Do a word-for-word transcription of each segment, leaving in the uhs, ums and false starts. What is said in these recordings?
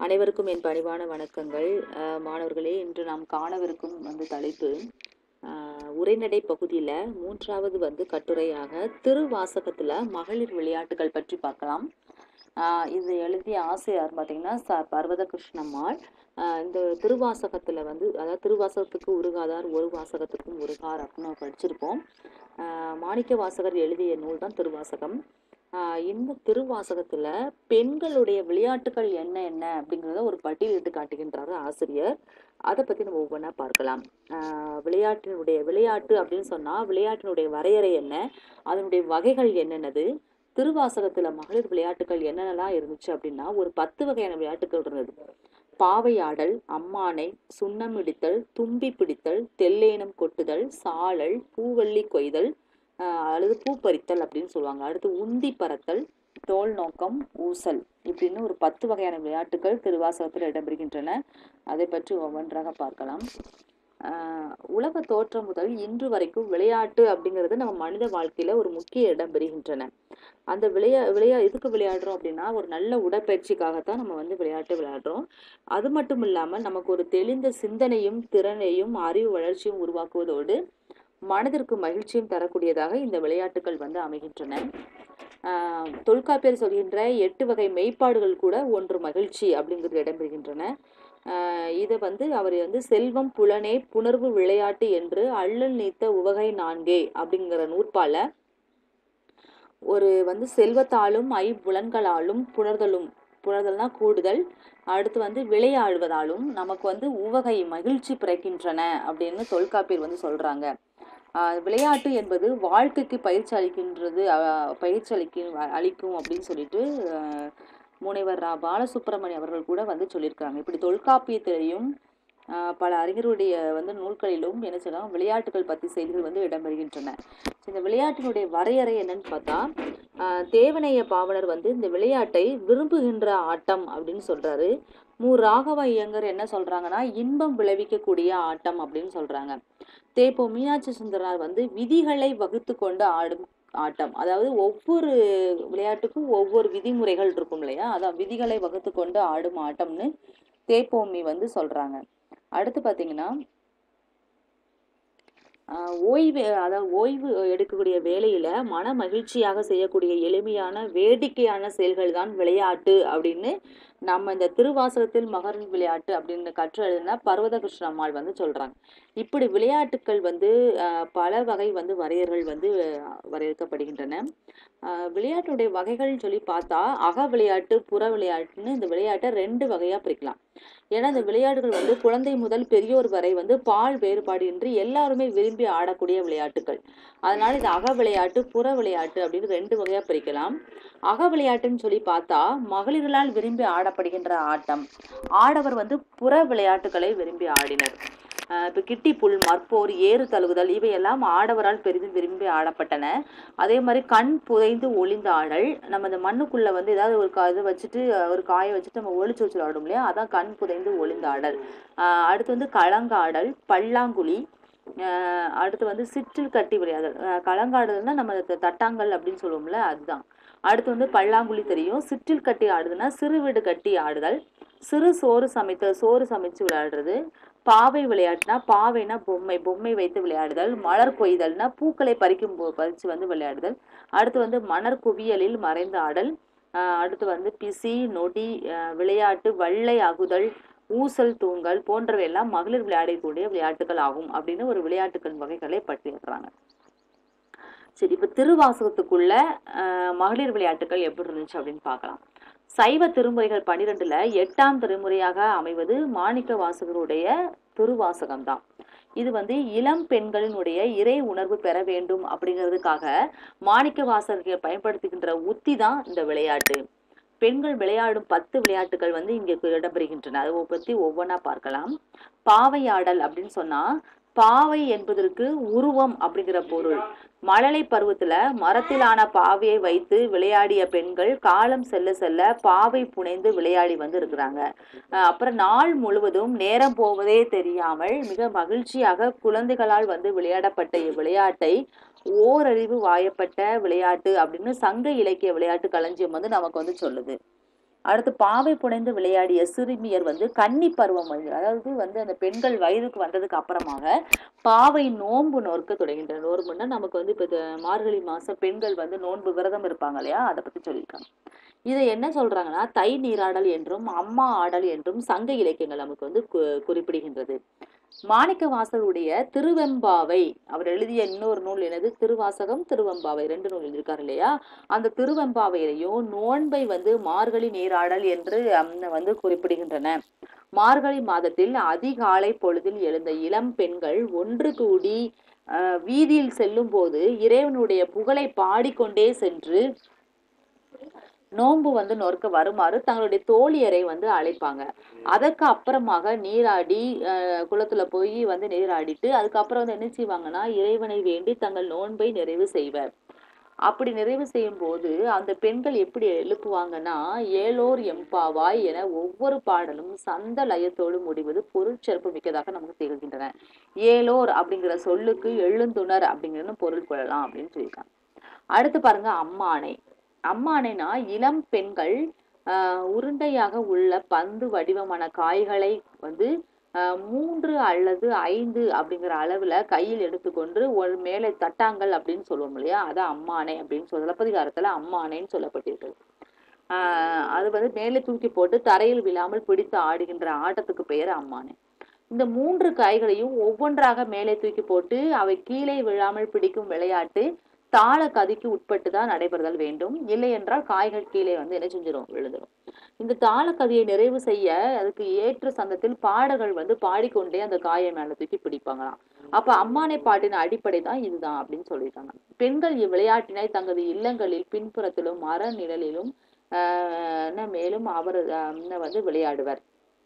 அனைவருக்கும் என் பணிவான வணக்கங்கள். அஹ் மாணவர்களே, இன்று நாம் காணவிருக்கும் வந்து தலைப்பு அஹ் உரைநடை பகுதியில மூன்றாவது வந்து கட்டுரையாக திருவாசகத்துல மகளிர் விளையாட்டுகள் பற்றி பார்க்கலாம். ஆஹ் இது எழுதிய ஆசிரியர் பார்த்தீங்கன்னா ச பர்வத கிருஷ்ணம்மாள். ஆஹ் இந்த திருவாசகத்துல வந்து, அதாவது திருவாசகத்துக்கு உருகாதார் ஒரு வாசகத்துக்கும் உருகார் அப்படின்னு நம்ம படிச்சிருப்போம். ஆஹ் மாணிக்க வாசகர் எழுதிய நூல் தான் திருவாசகம். ஆஹ் இந்த திருவாசகத்துல பெண்களுடைய விளையாட்டுகள் என்ன என்ன அப்படிங்கிறத ஒரு பட்டியலிட்டு காட்டுகின்றாரு ஆசிரியர். அதை பத்தி நம்ம ஒவ்வொன்றா பார்க்கலாம். ஆஹ் விளையாட்டினுடைய விளையாட்டு அப்படின்னு சொன்னா விளையாட்டினுடைய வரையறை என்ன, அதனுடைய வகைகள் என்னென்னது, திருவாசகத்துல மகளிர் விளையாட்டுகள் என்னென்னலாம் இருந்துச்சு அப்படின்னா ஒரு பத்து வகையான விளையாட்டுகள் இருந்தது. பாவையாடல், அம்மானை, சுண்ணம் இடித்தல், தும்பி பிடித்தல், தெல்லேனம் கொட்டுதல், சாழல், பூவள்ளி கொய்தல், ஆஹ் அல்லது பூ பறித்தல் அப்படின்னு சொல்லுவாங்க. அடுத்து உந்தி பறத்தல், தோல் நோக்கம், ஊசல், இப்படின்னு ஒரு பத்து வகையான விளையாட்டுகள் திருவாசகத்தில் இடம்பெறுகின்றன. அதை பற்றி ஒவ்வொன்றாக பார்க்கலாம். ஆஹ் உலக தோற்றம் முதல் இன்று வரைக்கும் விளையாட்டு அப்படிங்கிறது நம்ம மனித வாழ்க்கையில ஒரு முக்கிய இடம் பெறுகின்றன. அந்த விளையா விளையா எதுக்கு விளையாடுறோம் அப்படின்னா ஒரு நல்ல உடற்பயிற்சிக்காகத்தான் நம்ம வந்து விளையாட்டு விளையாடுறோம். அது மட்டும் இல்லாம நமக்கு ஒரு தெளிந்த சிந்தனையும் திறனையும் அறிவு வளர்ச்சியும் உருவாக்குவதோடு மனதிற்கு மகிழ்ச்சியும் தரக்கூடியதாக இந்த விளையாட்டுகள் வந்து அமைகின்றன. ஆஹ் தொல்காப்பியர் சொல்கின்ற எட்டு வகை மெய்ப்பாடுகள் கூட ஒன்று மகிழ்ச்சி அப்படிங்கிறது இடம்பெறுகின்றன. ஆஹ் இதை வந்து அவர் வந்து செல்வம் புலனே புணர்வு விளையாட்டு என்று அள்ளல் நீத்த உவகை நான்கே அப்படிங்கிற நூற்பால ஒரு வந்து செல்வத்தாலும் ஐம்புலன்களாலும் புணர்தலும், புணர்தல்னா கூடுதல், அடுத்து வந்து விளையாடுவதாலும் நமக்கு வந்து உவகை மகிழ்ச்சி பிறக்கின்றன அப்படின்னு தொல்காப்பியர் வந்து சொல்றாங்க. ஆஹ் விளையாட்டு என்பது வாழ்க்கைக்கு பயிற்சி அளிக்கின்றது, அஹ் பயிற்சி அளிக்கும் அளிக்கும் அப்படின்னு சொல்லிட்டு அஹ் முனைவர் ரா பாலசுப்ரமணியம் அவர்கள் கூட வந்து சொல்லியிருக்காங்க. இப்படி தொல்காப்பியத்திலையும் ஆஹ் பல அறிஞருடைய வந்து நூல்களிலும் என்ன சொல்லலாம் விளையாட்டுகள் பத்தி செய்திகள் வந்து இடம்பெறுகின்றன. இந்த விளையாட்டினுடைய வரையறை என்னன்னு பார்த்தா ஆஹ் தேவனைய பாவலர் வந்து இந்த விளையாட்டை விரும்புகின்ற ஆட்டம் அப்படின்னு சொல்றாரு. மு ராகவ ஐயங்கர் என்ன சொல்றாங்கன்னா இன்பம் விளைவிக்கக்கூடிய ஆட்டம் அப்படின்னு சொல்றாங்க. தேப்போ மீனாட்சி சுந்தரனார் வந்து விதிகளை வகுத்து கொண்டு ஆடும் ஆட்டம், அதாவது ஒவ்வொரு விளையாட்டுக்கும் ஒவ்வொரு விதிமுறைகள் இருக்கும் இல்லையா, அதான் விதிகளை வகுத்து கொண்டு ஆடும் ஆட்டம்னு தேப்போமி வந்து சொல்றாங்க. அடுத்து பாத்தீங்கன்னா ஆஹ் ஓய்வு, அதாவது ஓய்வு எடுக்கக்கூடிய வேலையில மன மகிழ்ச்சியாக செய்யக்கூடிய எளிமையான வேடிக்கையான செயல்கள் தான் விளையாட்டு அப்படின்னு நம்ம இந்த திருவாசகத்தில் மகளிர் விளையாட்டு அப்படின்னு கற்று எழுதின பர்வத கிருஷ்ணம்மாள் வந்து சொல்றாங்க. இப்படி விளையாட்டுக்கள் வந்து ஆஹ் பல வகை வந்து வரையறைகள் வந்து வரையறுக்கப்படுகின்றன. ஆஹ் விளையாட்டுடைய வகைகள்னு சொல்லி பார்த்தா அக விளையாட்டு புற விளையாட்டுன்னு இந்த விளையாட்டை ரெண்டு வகையா பிரிக்கலாம். ஏன்னா இந்த விளையாட்டுகள் வந்து குழந்தை முதல் பெரியோர் வரை வந்து பால் வேறுபாடு இன்றி எல்லாருமே விரும்பி ஆடக்கூடிய விளையாட்டுகள். அதனால இது அக விளையாட்டு புற விளையாட்டு அப்படின்னு ரெண்டு வகையா பிரிக்கலாம். அக விளையாட்டுன்னு சொல்லி பார்த்தா மகளிர்களால் விரும்பி ஆடப்படுகின்ற ஆட்டம், ஆடவர் வந்து புற விளையாட்டுகளை விரும்பி ஆடினர். அஹ் இப்ப கிட்டி புல், மற்போர், ஏறு தழுவுதல் இவையெல்லாம் ஆடவரால் பெரிதும் விரும்பி ஆடப்பட்டன. அதே மாதிரி கண் புதைந்து ஒளிந்த ஆடல், நம்ம இந்த மண்ணுக்குள்ள வந்து ஏதாவது ஒரு இது வச்சுட்டு ஒரு காயை வச்சுட்டு நம்ம ஒளிச்சு வச்சு ஆடும் இல்லையா, அதான் கண் புதைந்து ஒளிந்த ஆடல். ஆஹ் அடுத்து வந்து களங்காடல், பல்லாங்குழி, ஆஹ் அடுத்து வந்து சிற்றில் கட்டி விளையாடல். அஹ் களங்காடுதல்னா நம்ம தட்டாங்கல் அப்படின்னு சொல்லுவோம்ல, அதுதான். அடுத்து வந்து பல்லாங்குழி தெரியும். சிற்றில் கட்டி ஆடுதுன்னா சிறு வீடு கட்டி ஆடுதல். சிறு சோறு சமைத்தல், சோறு சமைச்சு விளையாடுறது. பாவை விளையாட்டுனா பாவைனா பொம்மை, பொம்மை வைத்து விளையாடுதல். மலர் கொய்தல்னா பூக்களை பறிக்கும் போ பறிச்சு வந்து விளையாடுதல். அடுத்து வந்து மணர் குவியலில் மறைந்து ஆடல். ஆஹ் அடுத்து வந்து பிசி நொடி, ஆஹ் விளையாட்டு, வள்ளை அகுதல், ஊசல் தூங்கல் போன்றவை எல்லாம் மகளிர் விளையாடக்கூடிய விளையாட்டுகள் ஆகும் அப்படின்னு ஒரு விளையாட்டுகள் வகைகளை பட்டியலிடுறாங்க. சரி, இப்ப திருவாசகத்துக்குள்ள அஹ் மகளிர் விளையாட்டுகள் எப்படி இருந்துச்சு அப்படின்னு பார்க்கலாம். சைவ திருமுறைகள் பனிரெண்டுல எட்டாம் திருமுறையாக அமைவது மாணிக்க வாசகருடைய திருவாசகம் தான். இது வந்து இளம் பெண்களினுடைய இறை உணர்வு பெற வேண்டும் அப்படிங்கிறதுக்காக மாணிக்க வாசகர்கள் பயன்படுத்துகின்ற உத்தி தான் இந்த விளையாட்டு. பெண்கள் விளையாடும் பத்து விளையாட்டுகள் வந்து இங்க இடம்பெறுகின்றன. அதை பத்தி ஒவ்வொன்றா பார்க்கலாம். பாவையாடல் அப்படின்னு சொன்னா பாவை என்பதற்கு உருவம் அப்படிங்கிற பொருள். மழலை பருவத்துல மரத்திலான பாவையை வைத்து விளையாடிய பெண்கள் காலம் செல்ல செல்ல பாவை புனைந்து விளையாடி வந்து இருக்கிறாங்க. அஹ் அப்புறம் நாள் முழுவதும் நேரம் போவதே தெரியாமல் மிக மகிழ்ச்சியாக குழந்தைகளால் வந்து விளையாடப்பட்ட இவ்விளையாட்டை ஓரறிவு வாயப்பட்ட விளையாட்டு அப்படின்னு சங்க இலக்கிய விளையாட்டு களஞ்சியம் வந்து நமக்கு வந்து சொல்லுது. அடுத்து பாவை புனைந்து விளையாடிய சிறுமியர் வந்து கன்னி பருவம், அதாவது வந்து அந்த பெண்கள் வயதுக்கு வந்ததுக்கு அப்புறமாக பாவை நோன்பு நோற்க தொடங்கின்றனர். நோன்புன்னா நமக்கு வந்து இப்ப மார்கழி மாசம் பெண்கள் வந்து நோன்பு விரதம் இருப்பாங்க இல்லையா, அதை பத்தி சொல்லியிருக்காங்க. இதை என்ன சொல்றாங்கன்னா தை நீராடல் என்றும் அம்மா ஆடல் என்றும் சங்க இலக்கியங்கள் நமக்கு வந்து குறிப்பிடுகின்றது. மாணிக்க வாசகருடைய திருவெம்பாவை, அவர் எழுதிய இன்னொரு நூல் எனது திருவாசகம் திருவெம்பாவை ரெண்டு நூல் எழுதியிருக்காரு இல்லையா, அந்த திருவெம்பாவையிலையும் நோன்பை வந்து மார்கழி நீராடல் என்று வந்து குறிப்பிடுகின்றன. மார்கழி மாதத்தில் அதிகாலை பொழுதில் எழுந்த இளம் பெண்கள் ஒன்று கூடி அஹ் வீதியில் செல்லும் போது இறைவனுடைய புகழை பாடிக்கொண்டே சென்று நோன்பு வந்து நோற்க வருமாறு தங்களுடைய தோழியரை வந்து அழைப்பாங்க. அதற்கு அப்புறமாக நீராடி அஹ் குளத்துல போய் வந்து நீராடிட்டு அதுக்கப்புறம் வந்து என்ன செய்வாங்கன்னா இறைவனை வேண்டி தங்கள் நோன்பை நிறைவு செய்வர். அப்படி நிறைவு செய்யும் போது அந்த பெண்கள் எப்படி எழுப்புவாங்கன்னா ஏலோர் எம்பாவாய் என ஒவ்வொரு பாடலும் சந்த லயத்தோடு முடிவது பொருட்சிறப்பு மிக்கதாக நமக்கு திகழ்கின்றன. ஏலோர் அப்படிங்கிற சொல்லுக்கு எழுந்துணர் அப்படிங்கிறது பொருள் கொள்ளலாம் அப்படின்னு சொல்லியிருக்காங்க. அடுத்து பாருங்க அம்மானை. அம்மானைனா இளம் பெண்கள் ஆஹ் உருண்டையாக உள்ள பந்து வடிவமான காய்களை வந்து ஆஹ் மூன்று அல்லது ஐந்து அப்படிங்கிற அளவுல கையில் எடுத்துக்கொண்டு ஒரு மேலே தட்டாங்கள் அப்படின்னு சொல்லுவோம் இல்லையா, அதான் அம்மானை அப்படின்னு சொல்ல சிலப்பதிகாரத்துல அம்மானைன்னு சொல்லப்பட்டிருக்கு. ஆஹ் அது வந்து மேலே தூக்கி போட்டு தரையில் விழாமல் பிடித்து ஆடுகின்ற ஆட்டத்துக்கு பெயர் அம்மானை. இந்த மூன்று காய்களையும் ஒவ்வொன்றாக மேலே தூக்கி போட்டு அவை கீழே விழாமல் பிடிக்கும் விளையாட்டு தாள கதிக்கு உட்பட்டு தான் நடைபெறுதல் வேண்டும். இல்லை என்றால் காய்கள் கீழே வந்து என்ன செஞ்சிடும், விழுந்துடும். இந்த தாள கதியை நிறைவு செய்ய அதுக்கு ஏற்ற சந்தத்தில் பாடல்கள் வந்து பாடிக்கொண்டே அந்த காயை மேல தூக்கி பிடிப்பாங்களாம். அப்ப அம்மானை பாட்டின் அடிப்படை தான் இதுதான் அப்படின்னு சொல்லியிருக்காங்க. பெண்கள் இவ்விளையாட்டினை தங்களது இல்லங்களில் பின்புறத்திலும் மர நிழலிலும் ஆஹ் மேலும் அவர் வந்து விளையாடுவர்.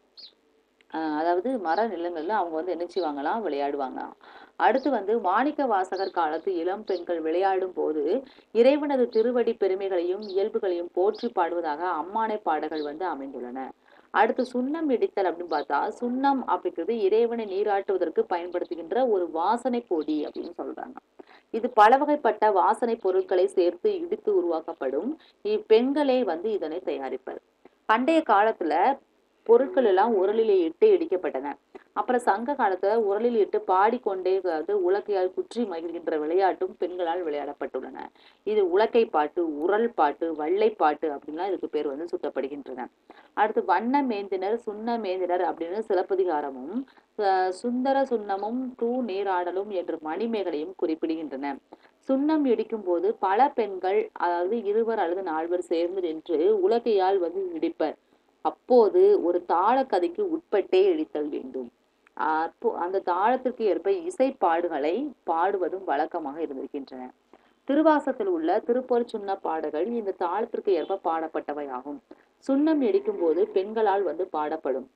ஆஹ் அதாவது மர நிலங்கள்ல அவங்க வந்து என்ன செய்வாங்களாம், விளையாடுவாங்களாம். அடுத்து வந்து மாணிக்க வாசகர் காலத்து இளம் பெண்கள் விளையாடும் போது இறைவனது திருவடி பெருமைகளையும் இயல்புகளையும் போற்றி பாடுவதாக அம்மானை பாடல்கள் வந்து அமைந்துள்ளன. அடுத்து சுண்ணம் இடித்தல் அப்படின்னு பார்த்தா சுண்ணம் அப்படிங்கிறது இறைவனை நீராட்டுவதற்கு பயன்படுத்துகின்ற ஒரு வாசனை பொடி அப்படின்னு சொல்றாங்க. இது பல வகைப்பட்ட வாசனை பொருட்களை சேர்த்து இடித்து உருவாக்கப்படும். இப்பெண்களே வந்து இதனை தயாரிப்பர். பண்டைய காலத்துல பொருட்கள் எல்லாம் உரலிலே இட்டு இடிக்கப்பட்டன. அப்புறம் சங்க காலத்துல உரலில் இட்டு பாடிக்கொண்டே வந்து உலக்கையால் குற்றி மகிழ்கின்ற விளையாட்டும் பெண்களால் விளையாடப்பட்டுள்ளன. இது உலக்கை பாட்டு, உரல் பாட்டு, வள்ளை பாட்டு அப்படின்லாம் இதுக்கு பேர் வந்து சுட்டப்படுகின்றன. அடுத்து வண்ண மேந்தினர் சுண்ண மேந்தினர் அப்படின்னு சிலப்பதிகாரமும் சுந்தர சுண்ணமும் தூ நீராடலும் என்று மணிமேகலையும் குறிப்பிடுகின்றன. சுண்ணம் இடிக்கும் போது பல பெண்கள், அதாவது இருவர் அல்லது நால்வர் சேர்ந்து நின்று உலக்கையால் வந்து இடிப்பர். அப்போது ஒரு தாள கதைக்கு உட்பட்டே இடித்தல் வேண்டும். அப்போ அந்த தாளத்திற்கு ஏற்ப இசை பாடுகளை பாடுவதும் வழக்கமாக இருந்திருக்கின்றன. திருவாசத்தில் உள்ள திருப்பொருள் சுண்ண பாடல்கள் இந்த தாளத்திற்கு ஏற்ப பாடப்பட்டவை ஆகும். சுண்ணம் இடிக்கும் போது பெண்களால் வந்து பாடப்படும்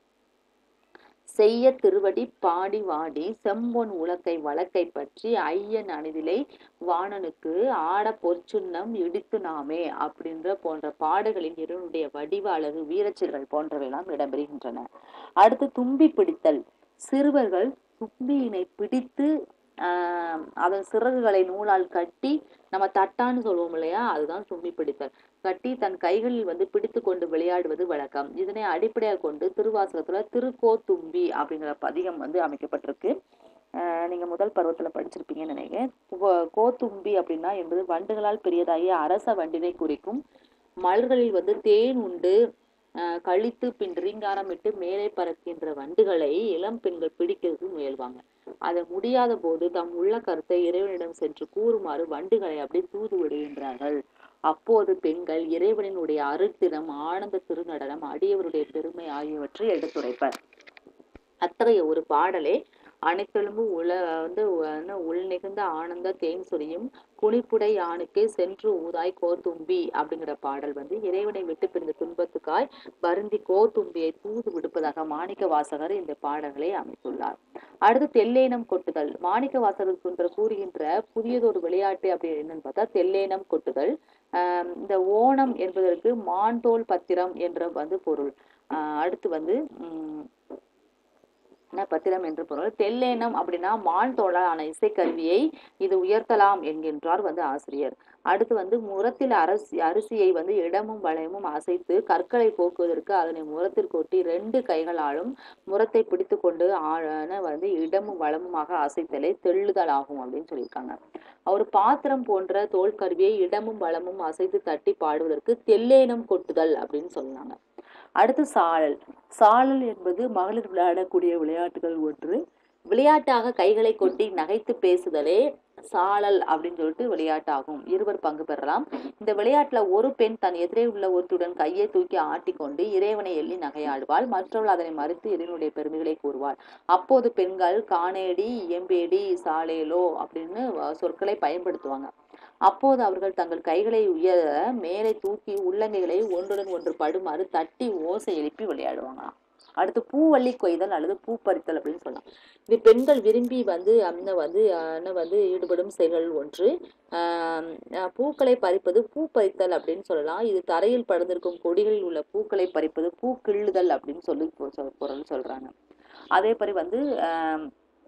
செய்ய திருவடி பாடி வாடி செம்பொன் உலக்கை வழக்கை பற்றி ஐயன் அணிதிலை வாணனுக்கு ஆட பொற்சுண்ணம் இடித்து நாமே அப்படின்ற போன்ற பாடுகளின் இறைவனுடைய வடிவ அழகு வீரச்செயல்கள் போன்றவையெல்லாம் இடம்பெறுகின்றன. அடுத்து தும்பி பிடித்தல். சிறுவர்கள் தும்பியினை பிடித்து ஆஹ் அதன் சிறகுகளை நூலால் கட்டி நம்ம தட்டான்னு சொல்லுவோம் இல்லையா, அதுதான் தும்பி பிடித்தல். கட்டி தன் கைகளில் வந்து பிடித்து கொண்டு விளையாடுவது வழக்கம். இதனை அடிப்படையாக கொண்டு திருவாசகத்துல திருக்கோத்தும்பி அப்படிங்கிற பதிகம் வந்து அமைக்கப்பட்டிருக்கு. ஆஹ் நீங்க முதல் பருவத்துல படிச்சிருப்பீங்கன்னு நினைக்கிறேன். கோத்தும்பி அப்படின்னா என்பது வண்டுகளால் பெரியதாகிய அரச வண்டினை குறிக்கும். மலர்களில் வந்து தேன் உண்டு அஹ் கழித்து பின் ரீங்காரமிட்டு மேலே பறக்கின்ற வண்டுகளை இளம் பெண்கள் பிடிக்கிறதுக்கு முயல்வாங்க. அதை முடியாத போது தம் உள்ள கருத்தை இறைவனிடம் சென்று கூறுமாறு வண்டுகளை அப்படி தூது விடுகின்றார்கள். அப்போது பெண்கள் இறைவனினுடைய அருட்தினம், ஆனந்த திருநடனம், அடியவருடைய பெருமை ஆகியவற்றை எடுத்துரைப்பர். அத்தகைய ஒரு பாடலே அனைத்தெலும்பு உல வந்து உள் நிகழ்ந்த ஆனந்த தேன் சொரியும் குனிப்புடை யானுக்கே சென்று ஊதாய் கோத்தும்பி அப்படிங்கிற பாடல் வந்து இறைவனை விட்டு பிரிந்த துன்பத்துக்காய் வருந்தி கோத்தும்பியை தூது விடுப்பதாக மாணிக்க வாசகர் இந்த பாடல்களை அமைத்துள்ளார். அடுத்து தெல்லேனம் கொட்டுதல். மாணிக்க வாசகர் குன்ற கூறுகின்ற புதியதொரு விளையாட்டு அப்படி என்னன்னு பார்த்தா தெல்லேனம் கொட்டுதல். ஆஹ் இந்த ஓணம் என்பதற்கு மான்தோல் பத்திரம் என்ற வந்து பொருள். ஆஹ் அடுத்து வந்து உம் என்ன பத்திரம் என்று பொருள். தெல்லேனம் அப்படின்னா மான் தோளான இசைக்கருவியை இது உயர்த்தலாம் என்கின்றார் வந்து ஆசிரியர். அடுத்து வந்து முரத்தில் அரசி அரிசியை வந்து இடமும் வளையமும் அசைத்து கற்களை போக்குவதற்கு அதனை முரத்தில் கொட்டி ரெண்டு கைகளாலும் முரத்தை பிடித்து கொண்டு ஆழன வந்து இடமும் வளமுமாக அசைத்தலே தெள்ளுதல் ஆகும் அப்படின்னு சொல்லியிருக்காங்க. அவர் பாத்திரம் போன்ற தோல் கருவியை இடமும் வளமும் அசைத்து தட்டி பாடுவதற்கு தெல்லேனம் கொட்டுதல் அப்படின்னு சொன்னாங்க. அடுத்து சாழல். சாழல் என்பது மகளிர் விளையாடக்கூடிய விளையாட்டுகள் ஒன்று. விளையாட்டாக கைகளை கொட்டி நகைத்து பேசுதலே சாழல் அப்படின்னு சொல்லிட்டு விளையாட்டாகும். இருவர் பங்கு பெறலாம். இந்த விளையாட்டுல ஒரு பெண் தன் எதிரே உள்ள ஒருத்துடன் கையை தூக்கி ஆட்டிக்கொண்டு இறைவனை எள்ளி நகையாடுவாள். மற்றவள் அதனை மறித்து இறைவனுடைய பெருமைகளை கூறுவாள். அப்போது பெண்கள் காணேடி இயம்பேடி சாலேலோ அப்படின்னு சொற்களை பயன்படுத்துவாங்க. அப்போது அவர்கள் தங்கள் கைகளை உயர மேலே தூக்கி உள்ளங்கைகளை ஒன்றுடன் ஒன்று படுமாறு தட்டி ஓசை எழுப்பி விளையாடுவாங்களாம். அடுத்து பூவள்ளி கொய்தல் அல்லது பூ பறித்தல் அப்படின்னு சொல்லலாம். இது பெண்கள் விரும்பி வந்து அந்த வந்து வந்து ஈடுபடும் செயல்கள் ஒன்று. ஆஹ் பூக்களை பறிப்பது பூ பறித்தல் அப்படின்னு சொல்லலாம். இது தரையில் படர்ந்திருக்கும் கொடிகளில் உள்ள பூக்களை பறிப்பது பூ கிள்ளுதல் அப்படின்னு சொல்லி பொருள் சொல்றாங்க. அதே மாதிரி வந்து ஆஹ்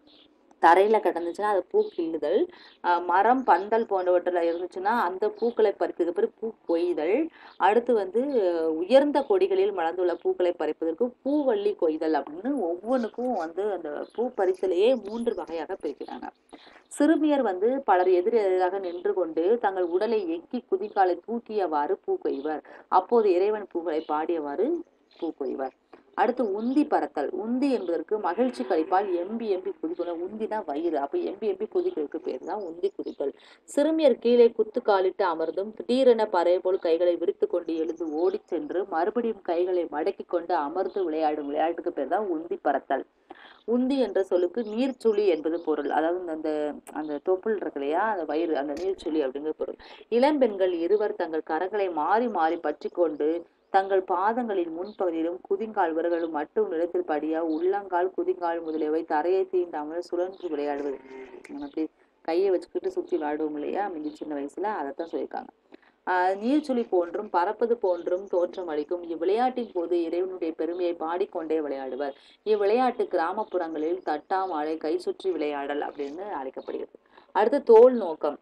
தரையில கிடந்துச்சுன்னா அது பூ கிள்ளுதல். அஹ் மரம் பந்தல் போன்றவற்றில் இருந்துச்சுன்னா அந்த பூக்களை பறிப்பதற்கு பிறகு பூ கொய்தல். அடுத்து வந்து உயர்ந்த கொடிகளில் மலர்ந்துள்ள பூக்களை பறிப்பதற்கு பூவள்ளி கொய்தல் அப்படின்னு ஒவ்வொன்றுக்கும் வந்து அந்த பூ பறித்தலையே மூன்று வகையாக பிரிக்கிறாங்க. சிறுமியர் வந்து பலர் எதிர் எதிராக நின்று கொண்டு தங்கள் உடலை எக்கி குதிகாலை தூக்கியவாறு பூ கொய்வர். அப்போது இறைவன் பூக்களை பாடியவாறு பூ கொய்வர். அடுத்து உந்தி பறத்தல். உந்தி என்பதற்கு மகிழ்ச்சி கழிப்பால் எம்பி எம்பி குதிக்கணும். உந்தினா வயிறு, அப்ப எம்பி எம்பி குதிக்கிறதுக்கு பேர் தான் உந்தி குதித்தல். சிறுமியர் கீழே குத்து காலிட்டு அமர்ந்தும் திடீரென பறவை போல் கைகளை விரித்து கொண்டு எழுந்து ஓடி சென்று மறுபடியும் கைகளை மடக்கி கொண்டு அமர்ந்து விளையாடும் விளையாட்டுக்கு பேர் தான் உந்தி பறத்தல். உந்தி என்ற சொல்லுக்கு நீர்ச்சுழி என்பது பொருள். அதாவது அந்த அந்த தொப்புள் இருக்கு இல்லையா, அந்த வயிறு, அந்த நீர்ச்சுழி அப்படிங்கிற பொருள். இளம்பெண்கள் இருவர் தங்கள் கரங்களை மாறி மாறி பற்றி கொண்டு தங்கள் பாதங்களின் முன்பகுதியிலும் குதிங்கால் விரல்களும் மட்டும் நிலத்தில் படியா உள்ளங்கால் குதிங்கால் முதலியவை தரையை தீண்டாமல் சுழன்று விளையாடுவது. அப்படி கையை வச்சுக்கிட்டு சுத்தி விளையாடுவோம் இல்லையா மிஞ்சி சின்ன வயசுல, அதைத்தான் சொல்லியிருக்காங்க. ஆஹ் நீர்ச்சுழி போன்றும் பறப்பது போன்றும் தோற்றம் அளிக்கும் இவ்விளையாட்டின் போது இறைவனுடைய பெருமையை பாடிக்கொண்டே விளையாடுவர். இவ்விளையாட்டு கிராமப்புறங்களில் தட்டாமாலை கை சுற்றி விளையாடல் அப்படின்னு அழைக்கப்படுகிறது. அடுத்து தோல் நோக்கம்.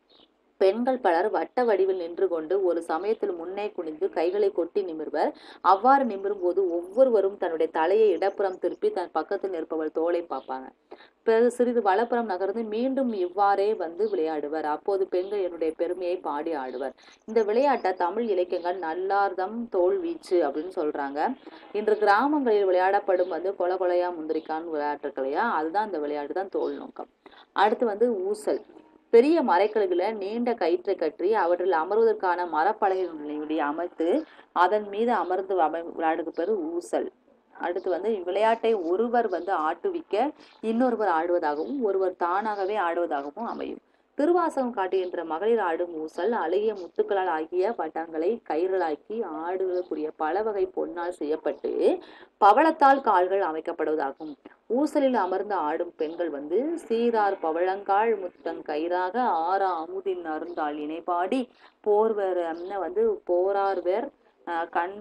பெண்கள் பலர் வட்ட வடிவில் நின்று கொண்டு ஒரு சமயத்தில் முன்னே குனிந்து கைகளை கொட்டி நிமிர்வர். அவ்வாறு நிமிரும் போது ஒவ்வொருவரும் தன்னுடைய தலையை இடப்புறம் திருப்பி தன் பக்கத்தில் நிற்பவள் தோலை பார்ப்பாங்க. பிறகு சிறிது வலப்புறம் நகர்ந்து மீண்டும் இவ்வாறே வந்து விளையாடுவர். அப்போது பெண்கள் என்னுடைய பெருமையை பாடி ஆடுவர். இந்த விளையாட்டை தமிழ் இலக்கியங்கள் நல்லார்தம் தோல் வீச்சு அப்படின்னு சொல்றாங்க. இன்று கிராமங்களில் விளையாடப்படும் வந்து கொல கொலையா முந்திரிக்கான்னு விளையாட்டு இல்லையா, அதுதான் இந்த விளையாட்டு தான் தோல் நோக்கம். அடுத்து வந்து ஊசல். பெரிய மரக்கழுகுல நீண்ட கயிற்றை கற்றி அவற்றில் அமர்வதற்கான மரப்பலகைகளை அமைத்து அதன் மீது அமர்ந்து விளையாடுக்கு பேரு ஊசல். அடுத்து வந்து விளையாட்டை ஒருவர் வந்து ஆட்டுவிக்க இன்னொருவர் ஆடுவதாகவும் ஒருவர் தானாகவே ஆடுவதாகவும் அமையும். திருவாசகம் காட்டுகின்ற மகளிர் ஆடும் ஊசல் அழகிய முத்துக்களால் ஆகிய பட்டங்களை கயிறுகளாக்கி ஆடுவதற்குரிய பல வகை பொன்னால் செய்யப்பட்டு பவளத்தால் கால்கள் அமைக்கப்படுவதாகும். ஊசலில் அமர்ந்து ஆடும் பெண்கள் வந்து சீரார் பவழங்கால் முத்தங் கயிறாக ஆறா அமுதின் அருந்தாள் இணைப்பாடி போர்வர் வந்து போரார்வர் கண்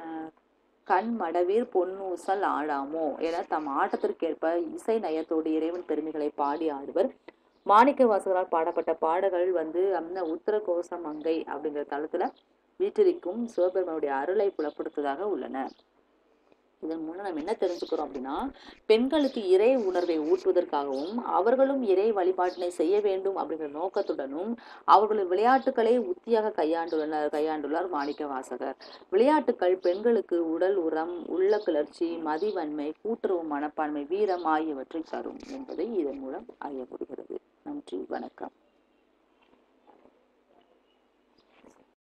கண் மடவீர் பொன்னூசல் ஆடாமோ என தம் ஆட்டத்திற்கேற்ப இசை நயத்தோடு இறைவன் பெருமைகளை பாடி ஆடுவர். மாணிக்க வாசகரால் பாடப்பட்ட பாடல்கள் வந்து அந்த உத்தர கோச மங்கை அப்படிங்கிற தளத்துல வீற்றிருக்கும் சிவபெருமானுடைய அருளை புலப்படுத்துவதாக உள்ளன. இதன் மூலம் நம்ம என்ன தெரிஞ்சுக்கிறோம் அப்படின்னா, பெண்களுக்கு இறை உணர்வை ஊட்டுவதற்காகவும் அவர்களும் இறை வழிபாட்டினை செய்ய வேண்டும் அப்படிங்கிற நோக்கத்துடனும் அவர்களின் விளையாட்டுக்களை உத்தியாக கையாண்டுள்ளனர் கையாண்டுள்ளார் மாணிக்க வாசகர். விளையாட்டுக்கள் பெண்களுக்கு உடல் உரம், உள்ள கிளர்ச்சி, மதிவன்மை, கூட்டுறவு மனப்பான்மை, வீரம் ஆகியவற்றை தரும் என்பதை இதன் மூலம் அறிய முடிகிறது. நன்றி, வணக்கம்.